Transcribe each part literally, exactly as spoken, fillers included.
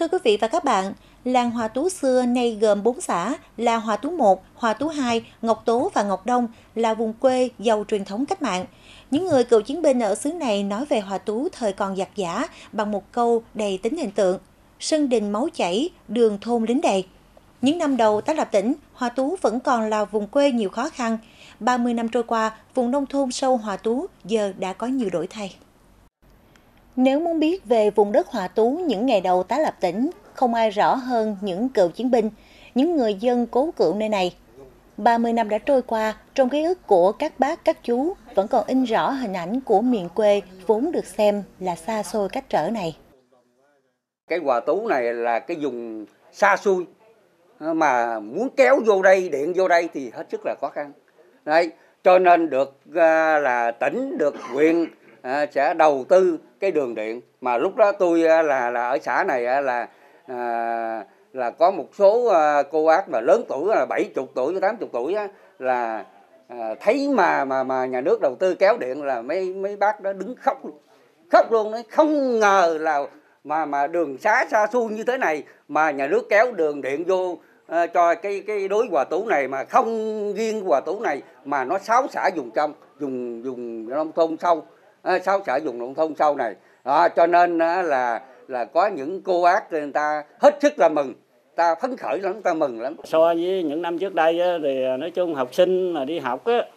Thưa quý vị và các bạn, làng Hòa Tú xưa nay gồm bốn xã là Hòa Tú một, Hòa Tú hai, Ngọc Tố và Ngọc Đông, là vùng quê giàu truyền thống cách mạng. Những người cựu chiến binh ở xứ này nói về Hòa Tú thời còn giặc giã bằng một câu đầy tính hình tượng: sân đình máu chảy, đường thôn lính đầy. Những năm đầu tái lập tỉnh, Hòa Tú vẫn còn là vùng quê nhiều khó khăn. ba mươi năm trôi qua, vùng nông thôn sâu Hòa Tú giờ đã có nhiều đổi thay. Nếu muốn biết về vùng đất Hòa Tú những ngày đầu tái lập tỉnh, không ai rõ hơn những cựu chiến binh, những người dân cố cựu nơi này. ba mươi năm đã trôi qua, trong ký ức của các bác các chú vẫn còn in rõ hình ảnh của miền quê vốn được xem là xa xôi cách trở này. Cái Hòa Tú này là cái vùng xa xôi, mà muốn kéo vô đây, điện vô đây thì hết sức là khó khăn. Đấy, cho nên được là tỉnh, được huyện À, sẽ đầu tư cái đường điện, mà lúc đó tôi là là ở xã này là à, là có một số à, cô bác mà lớn tuổi là bảy mươi tuổi, tám mươi tuổi á, là à, thấy mà mà mà nhà nước đầu tư kéo điện là mấy mấy bác đó đứng khóc luôn, khóc luôn đấy, không ngờ là mà mà đường xá xa xôi như thế này mà nhà nước kéo đường điện vô à, cho cái cái đối Hòa Tú này, mà không riêng Hòa Tú này mà nó sáu xã vùng trong, vùng vùng nông thôn sâu. À, sáu xã vùng nông thôn sâu này, à, cho nên à, là là có những cô bác người ta hết sức là mừng, ta phấn khởi lắm, ta mừng lắm. So với những năm trước đây á, thì nói chung học sinh mà đi học á,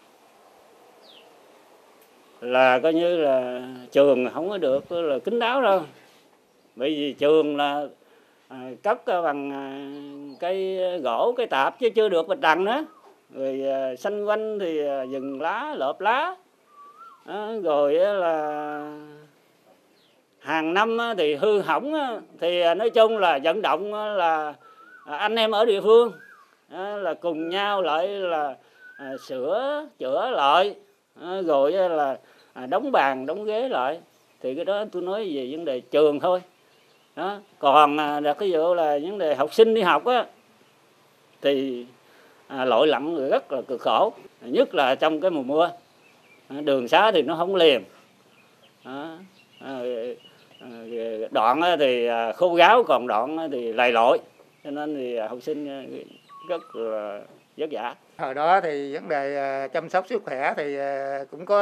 là coi như là trường không có được là kín đáo đâu, bởi vì trường là à, cấp bằng à, cây gỗ, cây tạp chứ chưa được bạch đằng nữa, rồi à, xanh quanh thì à, rừng lá, lợp lá. À, rồi là hàng năm thì hư hỏng, thì nói chung là vận động là anh em ở địa phương là cùng nhau lại là sửa chữa lại, rồi là đóng bàn đóng ghế lại, thì cái đó tôi nói về vấn đề trường thôi. Đó. Còn là cái vụ là vấn đề học sinh đi học á, thì lội lặn rất là cực khổ, nhất là trong cái mùa mưa. Đường xá thì nó không liền, đoạn thì khô ráo, còn đoạn thì lầy lội, cho nên thì học sinh rất là vất vả. Hồi đó thì vấn đề chăm sóc sức khỏe thì cũng có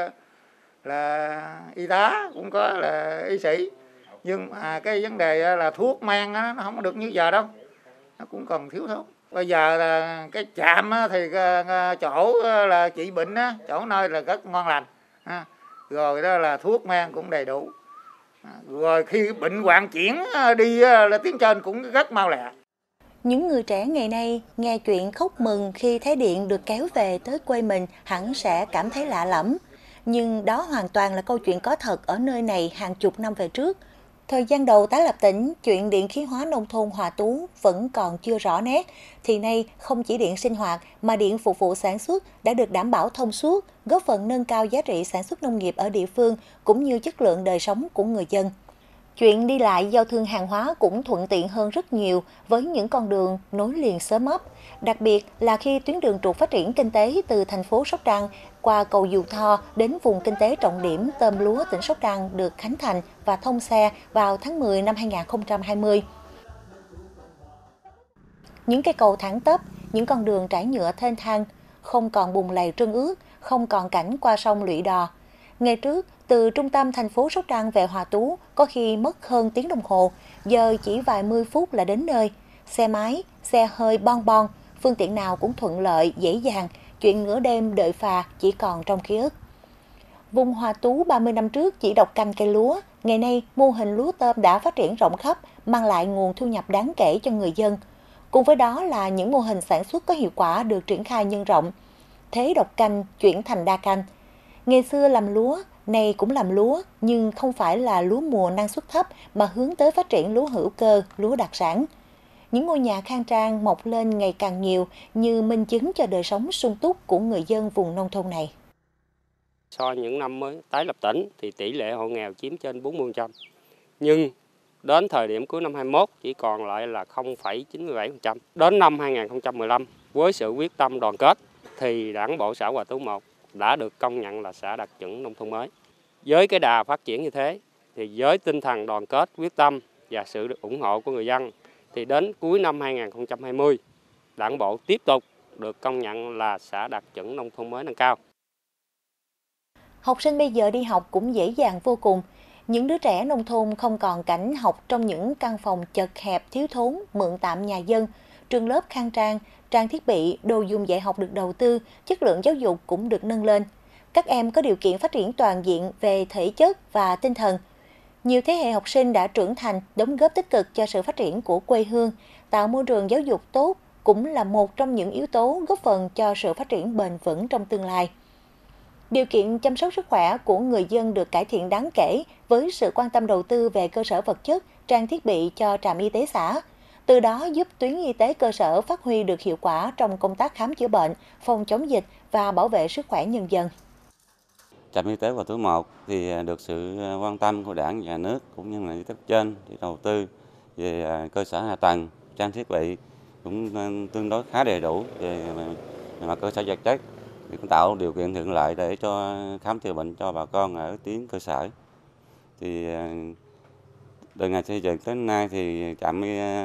là y tá, cũng có là y sĩ, nhưng mà cái vấn đề là thuốc men nó không được như giờ đâu, nó cũng còn thiếu thốn. Bây giờ là cái trạm thì chỗ là trị bệnh, chỗ nơi là rất ngon lành, rồi đó là thuốc men cũng đầy đủ, rồi khi bệnh hoạn chuyển đi là tuyến trên cũng rất mau lẹ. Những người trẻ ngày nay nghe chuyện khóc mừng khi thấy điện được kéo về tới quê mình hẳn sẽ cảm thấy lạ lẫm. Nhưng đó hoàn toàn là câu chuyện có thật ở nơi này hàng chục năm về trước. Thời gian đầu tái lập tỉnh, chuyện điện khí hóa nông thôn Hòa Tú vẫn còn chưa rõ nét, thì nay không chỉ điện sinh hoạt mà điện phục vụ sản xuất đã được đảm bảo thông suốt, góp phần nâng cao giá trị sản xuất nông nghiệp ở địa phương cũng như chất lượng đời sống của người dân. Chuyện đi lại giao thương hàng hóa cũng thuận tiện hơn rất nhiều với những con đường nối liền xóm ấp, đặc biệt là khi tuyến đường trục phát triển kinh tế từ thành phố Sóc Trăng qua cầu Dù Tho đến vùng kinh tế trọng điểm tôm lúa tỉnh Sóc Trăng được khánh thành và thông xe vào tháng mười năm hai nghìn không trăm hai mươi. Những cây cầu thẳng tắp, những con đường trải nhựa thênh thang, không còn bùn lầy trơn ướt, không còn cảnh qua sông lụy đò. Ngày trước, từ trung tâm thành phố Sóc Trăng về Hòa Tú có khi mất hơn tiếng đồng hồ, giờ chỉ vài mươi phút là đến nơi. Xe máy, xe hơi bon bon, phương tiện nào cũng thuận lợi, dễ dàng, chuyện nửa đêm đợi phà chỉ còn trong ký ức. Vùng Hòa Tú ba mươi năm trước chỉ độc canh cây lúa, ngày nay mô hình lúa tôm đã phát triển rộng khắp, mang lại nguồn thu nhập đáng kể cho người dân. Cùng với đó là những mô hình sản xuất có hiệu quả được triển khai nhân rộng. Thế độc canh chuyển thành đa canh. Ngày xưa làm lúa, nay cũng làm lúa, nhưng không phải là lúa mùa năng suất thấp mà hướng tới phát triển lúa hữu cơ, lúa đặc sản. Những ngôi nhà khang trang mọc lên ngày càng nhiều như minh chứng cho đời sống sung túc của người dân vùng nông thôn này. So những năm mới tái lập tỉnh thì tỷ lệ hộ nghèo chiếm trên bốn mươi phần trăm. Nhưng đến thời điểm cuối năm hai mươi mốt chỉ còn lại là không phẩy chín mươi bảy phần trăm. Đến năm hai nghìn không trăm mười lăm với sự quyết tâm đoàn kết thì Đảng bộ xã Hòa Tú một đã được công nhận là xã đạt chuẩn nông thôn mới. Với cái đà phát triển như thế thì với tinh thần đoàn kết quyết tâm và sự ủng hộ của người dân, thì đến cuối năm hai nghìn không trăm hai mươi, Đảng bộ tiếp tục được công nhận là xã đạt chuẩn nông thôn mới nâng cao. Học sinh bây giờ đi học cũng dễ dàng vô cùng. Những đứa trẻ nông thôn không còn cảnh học trong những căn phòng chật hẹp, thiếu thốn, mượn tạm nhà dân, trường lớp khang trang, trang thiết bị, đồ dùng dạy học được đầu tư, chất lượng giáo dục cũng được nâng lên. Các em có điều kiện phát triển toàn diện về thể chất và tinh thần. Nhiều thế hệ học sinh đã trưởng thành, đóng góp tích cực cho sự phát triển của quê hương, tạo môi trường giáo dục tốt cũng là một trong những yếu tố góp phần cho sự phát triển bền vững trong tương lai. Điều kiện chăm sóc sức khỏe của người dân được cải thiện đáng kể với sự quan tâm đầu tư về cơ sở vật chất, trang thiết bị cho trạm y tế xã. Từ đó giúp tuyến y tế cơ sở phát huy được hiệu quả trong công tác khám chữa bệnh, phòng chống dịch và bảo vệ sức khỏe nhân dân. Trạm y tế Hòa Tú một thì được sự quan tâm của Đảng, Nhà nước cũng như là cấp trên thì đầu tư về cơ sở hạ tầng, trang thiết bị cũng tương đối khá đầy đủ về mặt cơ sở vật chất, thì cũng tạo điều kiện thuận lợi để cho khám chữa bệnh cho bà con ở tuyến cơ sở. Thì từ ngày xây dựng đến nay thì trạm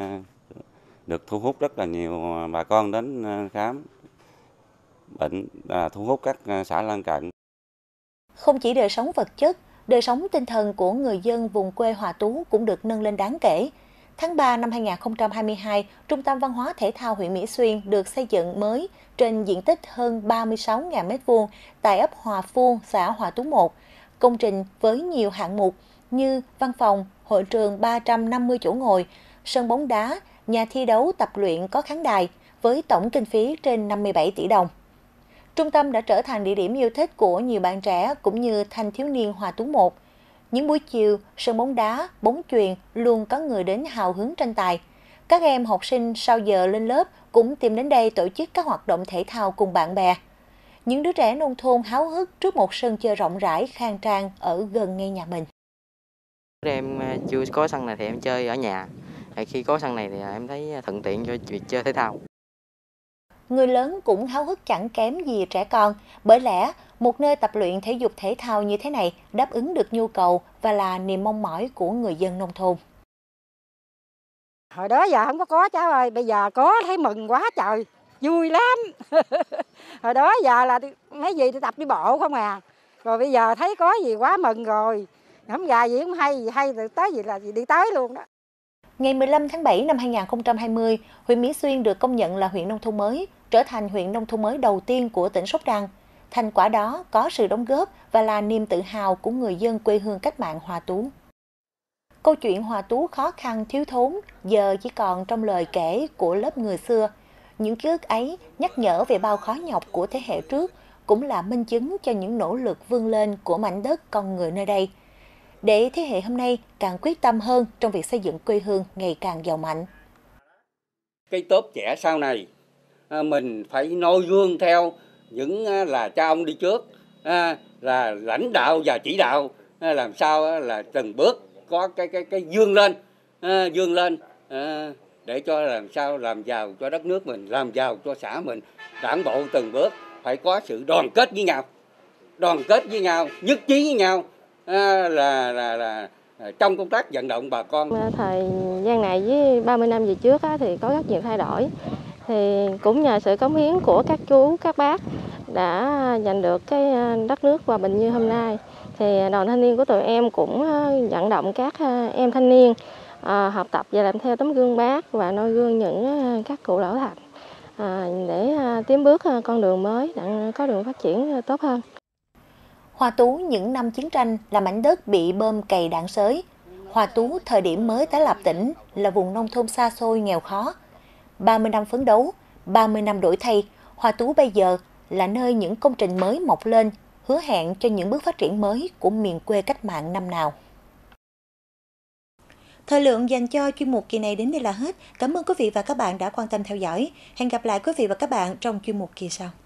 được thu hút rất là nhiều bà con đến khám bệnh, thu hút các xã lân cận. Không chỉ đời sống vật chất, đời sống tinh thần của người dân vùng quê Hòa Tú cũng được nâng lên đáng kể. Tháng ba năm hai nghìn không trăm hai mươi hai, Trung tâm Văn hóa Thể thao huyện Mỹ Xuyên được xây dựng mới trên diện tích hơn ba mươi sáu nghìn mét vuông tại ấp Hòa Phu, xã Hòa Tú một. Công trình với nhiều hạng mục như văn phòng, hội trường ba trăm năm mươi chỗ ngồi, sân bóng đá, nhà thi đấu tập luyện có khán đài với tổng kinh phí trên năm mươi bảy tỷ đồng. Trung tâm đã trở thành địa điểm yêu thích của nhiều bạn trẻ cũng như thanh thiếu niên Hòa Tú một. Những buổi chiều, sân bóng đá, bóng chuyền luôn có người đến hào hứng tranh tài. Các em học sinh sau giờ lên lớp cũng tìm đến đây tổ chức các hoạt động thể thao cùng bạn bè. Những đứa trẻ nông thôn háo hức trước một sân chơi rộng rãi, khang trang ở gần ngay nhà mình. Em chưa có sân này thì em chơi ở nhà. Khi có sân này thì em thấy thuận tiện cho việc chơi thể thao. Người lớn cũng háo hức chẳng kém gì trẻ con, bởi lẽ một nơi tập luyện thể dục thể thao như thế này đáp ứng được nhu cầu và là niềm mong mỏi của người dân nông thôn. Hồi đó giờ không có có cháu ơi, bây giờ có thấy mừng quá trời, vui lắm. Hồi đó giờ là mấy gì đi tập đi bộ không à, rồi bây giờ thấy có gì quá mừng rồi, không gà gì cũng hay, gì hay tới gì là gì đi tới luôn đó. Ngày mười lăm tháng bảy năm hai nghìn không trăm hai mươi, huyện Mỹ Xuyên được công nhận là huyện nông thôn mới, trở thành huyện nông thôn mới đầu tiên của tỉnh Sóc Trăng. Thành quả đó có sự đóng góp và là niềm tự hào của người dân quê hương cách mạng Hòa Tú. Câu chuyện Hòa Tú khó khăn thiếu thốn giờ chỉ còn trong lời kể của lớp người xưa. Những ký ức ấy nhắc nhở về bao khó nhọc của thế hệ trước, cũng là minh chứng cho những nỗ lực vươn lên của mảnh đất con người nơi đây, để thế hệ hôm nay càng quyết tâm hơn trong việc xây dựng quê hương ngày càng giàu mạnh. Cái tốp trẻ sau này mình phải noi gương theo những là cha ông đi trước, là lãnh đạo và chỉ đạo làm sao là từng bước có cái cái cái vươn lên, vươn lên để cho làm sao làm giàu cho đất nước mình, làm giàu cho xã mình. Đảng bộ từng bước phải có sự đoàn kết với nhau, đoàn kết với nhau, nhất trí với nhau. À, là, là, là trong công tác vận động bà con. Thời gian này với ba mươi năm về trước á, thì có rất nhiều thay đổi. Thì cũng nhờ sự cống hiến của các chú, các bác đã giành được cái đất nước hòa bình như hôm nay. Thì đoàn thanh niên của tụi em cũng vận động các em thanh niên à, học tập và làm theo tấm gương bác và noi gương những các cụ lão thành à, để tiến bước con đường mới, để có đường phát triển tốt hơn. Hòa Tú những năm chiến tranh là mảnh đất bị bom cày đạn xới. Hòa Tú thời điểm mới tái lập tỉnh là vùng nông thôn xa xôi nghèo khó. ba mươi năm phấn đấu, ba mươi năm đổi thay, Hòa Tú bây giờ là nơi những công trình mới mọc lên, hứa hẹn cho những bước phát triển mới của miền quê cách mạng năm nào. Thời lượng dành cho chuyên mục kỳ này đến đây là hết. Cảm ơn quý vị và các bạn đã quan tâm theo dõi. Hẹn gặp lại quý vị và các bạn trong chuyên mục kỳ sau.